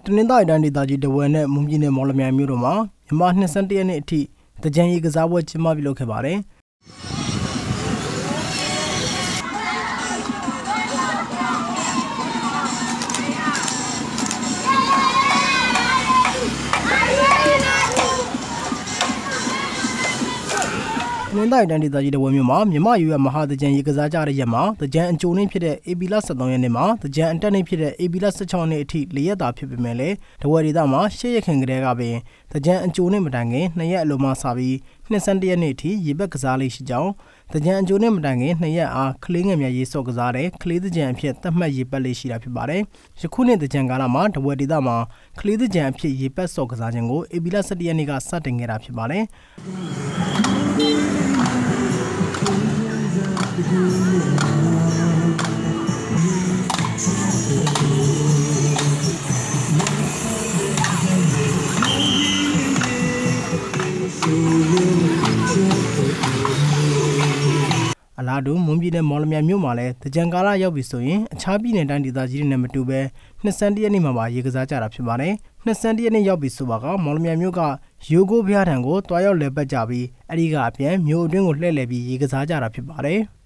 တနင်္သာရီတိုင်းဒေသကြီးထားဝယ်နဲ့မွန်ပြည်နယ်မော်လမြိုင်မြို့တို့မှာမြန်မာ21ရက်နေ့အထိသင်္ကြန်ရေကစားပွဲကျင်းပပြုလုပ်ခဲ့ပါတယ်။တနင်္သာရီတိုင်းဒေသကြီးထားဝယ်မြို့မှာမြန်မာရွေးမဟာသင်္ကြန်ရေကစားကြတဲ့ရက်မှာသင်္ကြန်အကြိုနေ့ဖြစ်တဲ့ဧပြီလ13ရက်နေ့မှာသင်္ကြန်အတက်နေ့ဖြစ်တဲ့ဧပြီလ16ရက်နေ့အထိ4ရက်သာဖြစ်ပေမဲ့လည်းထားဝယ်ဒေသမှာ8ရက်ခင်ကတည်းကပင်သင်္ကြန်အကြိုနေ့မတိုင်ခင်2ရက်အလိုမှစပြီး21ရက်နေ့အထိရေပက်ကစားလေးရှိကြောင်းသင်္ကြန်အကြိုနေ့မတိုင်ခင်2ရက်အားကလေးငယ်များရေဆော့ကစားတဲ့ကလေးသင်္ကြန်အဖြစ်သတ်မှတ်ရေပက်လေးရှိတာဖြစ်ပါတယ်။ယခုနှစ်သင်္ကြန်ကာလမှာထားဝယ်ဒေသမှာကလေးသင်္ကြန်အဖြစ်ရေပက်ဆော့ကစားခြင်းကိုဧပြီလ17ရက်နေ့ကစတင်ခဲ့တာဖြစ်ပါတယ်။အလားတူမွန်ပြည်နယ်မော်လမြိုင်မြို့မှာလည်းသင်္ကြန်ကာလရောက်ပြီဆိုရင်အခြားပြည်နယ်တိုင်းဒေသကြီးတွေနဲ့မတူပဲ21ရက်နေ့မှာပါရေကစားကြတာဖြစ်ပါတယ်။21ရက်နေ့ရောက်ပြီဆိုပါကမော်လမြိုင်မြို့ကရိုးကိုဘုရားထံကိုတွားရောက်လည်ပတ်ကြပြီးအဲဒီကအပြန်မြို့အတွင်းကိုလှည့်လည်ပြီးရေကစားကြတာဖြစ်ပါတယ်။